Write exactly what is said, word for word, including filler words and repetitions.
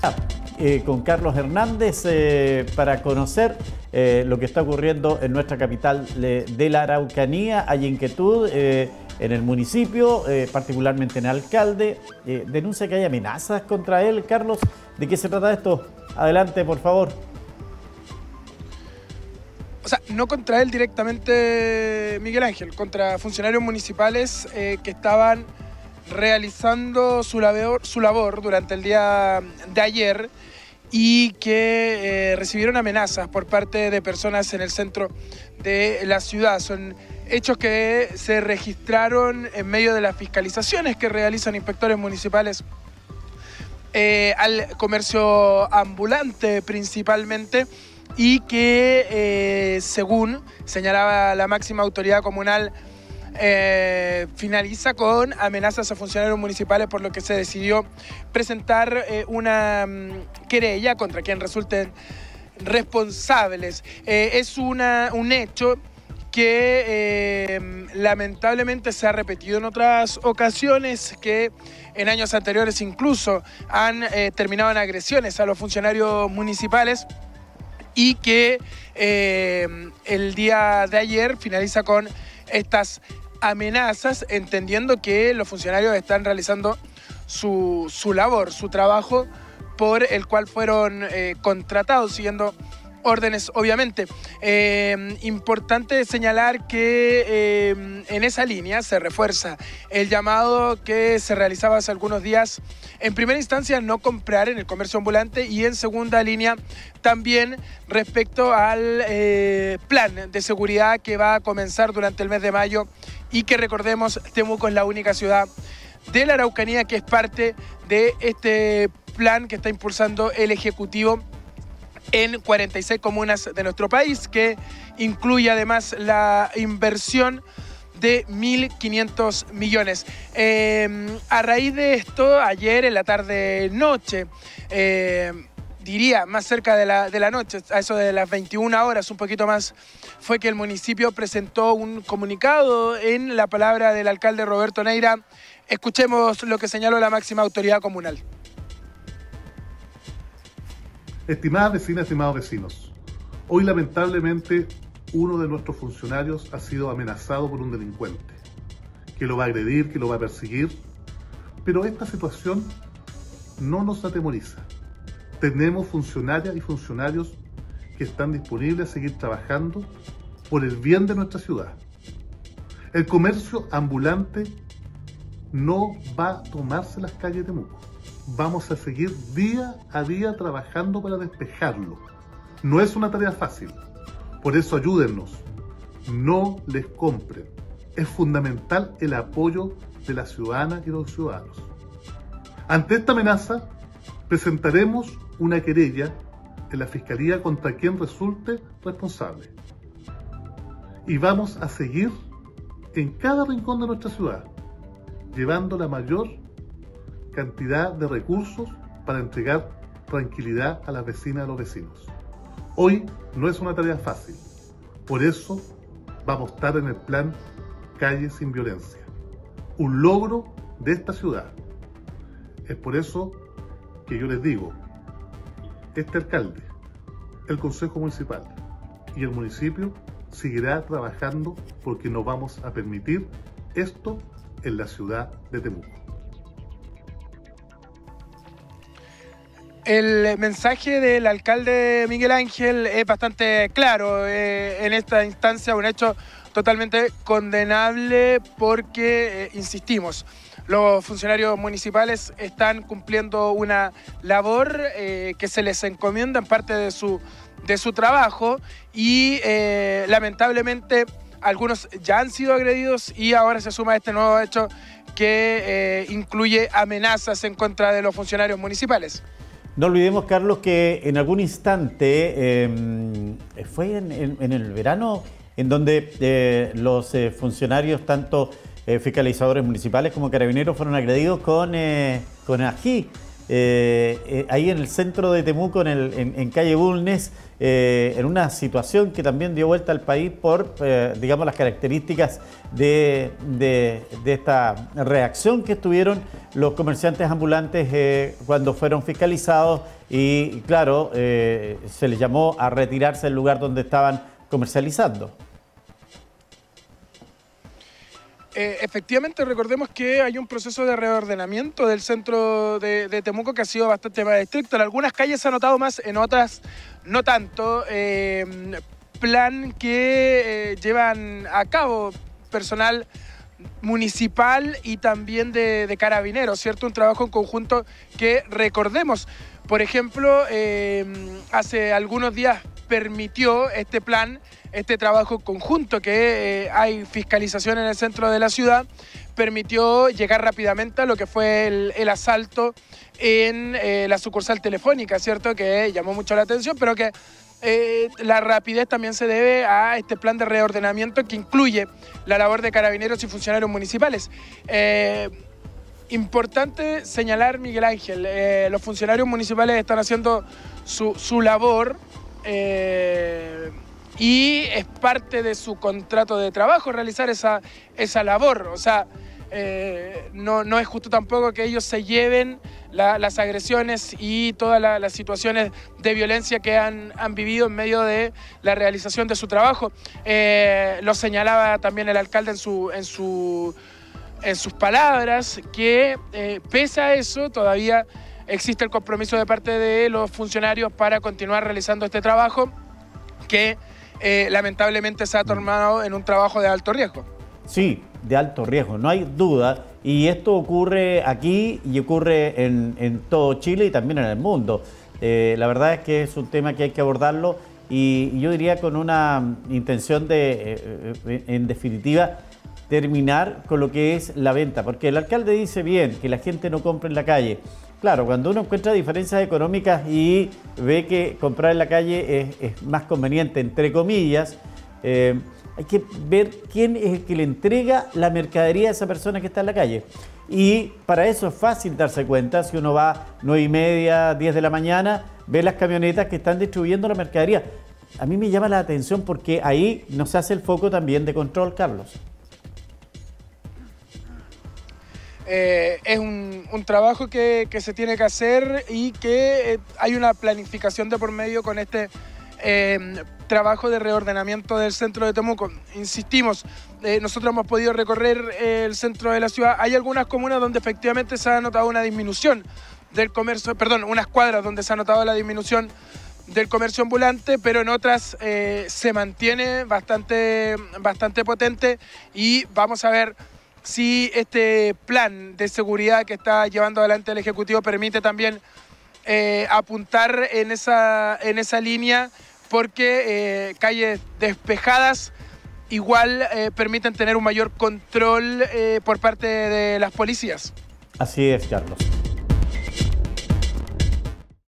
Eh, con Carlos Hernández eh, para conocer eh, lo que está ocurriendo en nuestra capital de, de la Araucanía. Hay inquietud eh, en el municipio, eh, particularmente en el alcalde. Eh, denuncia que hay amenazas contra él. Carlos, ¿de qué se trata esto? Adelante, por favor. O sea, no contra él directamente, Miguel Ángel, contra funcionarios municipales eh, que estaban realizando su labor, su labor durante el día de ayer y que eh, recibieron amenazas por parte de personas en el centro de la ciudad. Son hechos que se registraron en medio de las fiscalizaciones que realizan inspectores municipales eh, al comercio ambulante principalmente, y que eh, según señalaba la máxima autoridad comunal, Eh, finaliza con amenazas a funcionarios municipales, por lo que se decidió presentar eh, una um, querella contra quien resulten responsables. Eh, es una, un hecho que eh, lamentablemente se ha repetido en otras ocasiones, que en años anteriores incluso han eh, terminado en agresiones a los funcionarios municipales, y que eh, el día de ayer finaliza con estas amenazas, entendiendo que los funcionarios están realizando su, su labor, su trabajo por el cual fueron eh, contratados, siguiendo órdenes, obviamente. Eh, importante señalar que eh, en esa línea se refuerza el llamado que se realizaba hace algunos días, en primera instancia no comprar en el comercio ambulante, y en segunda línea también respecto al eh, plan de seguridad que va a comenzar durante el mes de mayo, y que, recordemos, Temuco es la única ciudad de la Araucanía que es parte de este plan que está impulsando el Ejecutivo en cuarenta y seis comunas de nuestro país, que incluye además la inversión de mil quinientos millones. Eh, a raíz de esto, ayer en la tarde-noche, eh, diría más cerca de la, de la noche, a eso de las veintiuna horas, un poquito más, fue que el municipio presentó un comunicado en la palabra del alcalde Roberto Neira. Escuchemos lo que señaló la máxima autoridad comunal. Estimadas vecinas, estimados vecinos, hoy lamentablemente uno de nuestros funcionarios ha sido amenazado por un delincuente, que lo va a agredir, que lo va a perseguir, pero esta situación no nos atemoriza. Tenemos funcionarias y funcionarios que están disponibles a seguir trabajando por el bien de nuestra ciudad. El comercio ambulante no va a tomarse las calles de Temuco. Vamos a seguir día a día trabajando para despejarlo. No es una tarea fácil, por eso ayúdennos, no les compren. Es fundamental el apoyo de las ciudadanas y los ciudadanos. Ante esta amenaza, presentaremos una querella en la Fiscalía contra quien resulte responsable. Y vamos a seguir en cada rincón de nuestra ciudad, llevando la mayor cantidad de recursos para entregar tranquilidad a las vecinas y a los vecinos. Hoy no es una tarea fácil, por eso vamos a estar en el plan Calles sin Violencia, un logro de esta ciudad. Es por eso que yo les digo, este alcalde, el Consejo Municipal y el municipio seguirá trabajando porque no vamos a permitir esto en la ciudad de Temuco. El mensaje del alcalde Miguel Ángel es bastante claro. Eh, en esta instancia, un hecho totalmente condenable porque, eh, insistimos, los funcionarios municipales están cumpliendo una labor eh, que se les encomienda en parte de su, de su trabajo, y eh, lamentablemente algunos ya han sido agredidos, y ahora se suma este nuevo hecho que eh, incluye amenazas en contra de los funcionarios municipales. No olvidemos, Carlos, que en algún instante, eh, fue en, en, en el verano, en donde eh, los eh, funcionarios, tanto eh, fiscalizadores municipales como carabineros, fueron agredidos con, eh, con ají. eh, eh, ahí en el centro de Temuco, en, el, en, en calle Bulnes, eh, en una situación que también dio vuelta al país por, eh, digamos, las características de, de, de esta reacción que tuvieron los comerciantes ambulantes eh, cuando fueron fiscalizados y, claro, eh, se les llamó a retirarse del lugar donde estaban comercializando. Eh, efectivamente, recordemos que hay un proceso de reordenamiento del centro de, de Temuco que ha sido bastante más estricto. En algunas calles se ha notado más, en otras no tanto. Eh, plan que eh, llevan a cabo personal municipal y también de, de carabineros, ¿cierto? Un trabajo en conjunto que, recordemos, por ejemplo, eh, hace algunos días permitió este plan, este trabajo conjunto que eh, hay fiscalización en el centro de la ciudad, permitió llegar rápidamente a lo que fue el, el asalto en eh, la sucursal telefónica, ¿cierto? Que llamó mucho la atención, pero que eh, la rapidez también se debe a este plan de reordenamiento que incluye la labor de carabineros y funcionarios municipales. Eh, importante señalar, Miguel Ángel, eh, los funcionarios municipales están haciendo su, su labor, Eh, y es parte de su contrato de trabajo realizar esa, esa labor. O sea, eh, no, no es justo tampoco que ellos se lleven la, las agresiones y todas la, las situaciones de violencia que han, han vivido en medio de la realización de su trabajo. Eh, lo señalaba también el alcalde en, su, en, su, en sus palabras, que eh, pese a eso todavía existe el compromiso de parte de los funcionarios para continuar realizando este trabajo que eh, lamentablemente se ha tornado en un trabajo de alto riesgo. Sí, de alto riesgo, no hay duda. Y esto ocurre aquí y ocurre en, en todo Chile y también en el mundo. Eh, la verdad es que es un tema que hay que abordarlo y, y yo diría con una intención de, eh, en definitiva, terminar con lo que es la venta. Porque el alcalde dice bien que la gente no compre en la calle. Claro, cuando uno encuentra diferencias económicas y ve que comprar en la calle es, es más conveniente, entre comillas, eh, hay que ver quién es el que le entrega la mercadería a esa persona que está en la calle. Y para eso es fácil darse cuenta, si uno va nueve y media, diez de la mañana, ve las camionetas que están distribuyendo la mercadería. A mí me llama la atención porque ahí nos hace el foco también de control, Carlos. Eh, es un, un trabajo que, que se tiene que hacer y que eh, hay una planificación de por medio con este eh, trabajo de reordenamiento del centro de Temuco. Insistimos, eh, nosotros hemos podido recorrer eh, el centro de la ciudad. Hay algunas comunas donde efectivamente se ha notado una disminución del comercio, perdón, unas cuadras donde se ha notado la disminución del comercio ambulante, pero en otras eh, se mantiene bastante, bastante potente y vamos a ver si este plan de seguridad que está llevando adelante el Ejecutivo permite también eh, apuntar en esa, en esa línea, porque eh, calles despejadas igual eh, permiten tener un mayor control eh, por parte de las policías. Así es, Carlos.